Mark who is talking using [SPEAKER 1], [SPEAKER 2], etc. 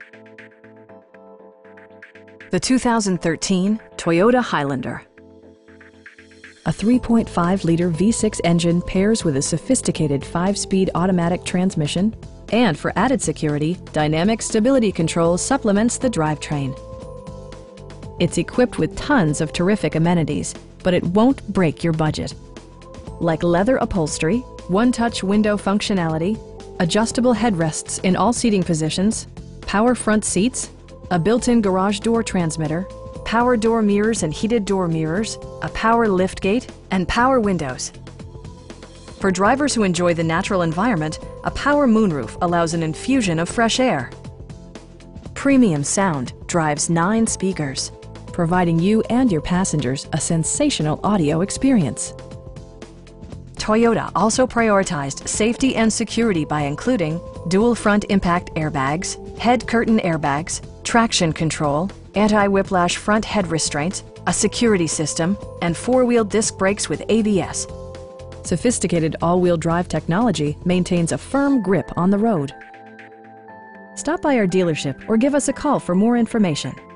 [SPEAKER 1] The 2013 Toyota Highlander. A 3.5-liter V6 engine pairs with a sophisticated 5-speed automatic transmission, and for added security, dynamic stability control supplements the drivetrain. It's equipped with tons of terrific amenities, but it won't break your budget. Like leather upholstery, one-touch window functionality, adjustable headrests in all seating positions, power front seats, a built-in garage door transmitter, power door mirrors and heated door mirrors, a power liftgate, and power windows. For drivers who enjoy the natural environment, a power moonroof allows an infusion of fresh air. Premium sound drives 9 speakers, providing you and your passengers a sensational audio experience. Toyota also prioritized safety and security by including dual front impact airbags, head curtain airbags, traction control, anti-whiplash front head restraints, a security system, and 4-wheel disc brakes with ABS. Sophisticated all-wheel drive technology maintains a firm grip on the road. Stop by our dealership or give us a call for more information.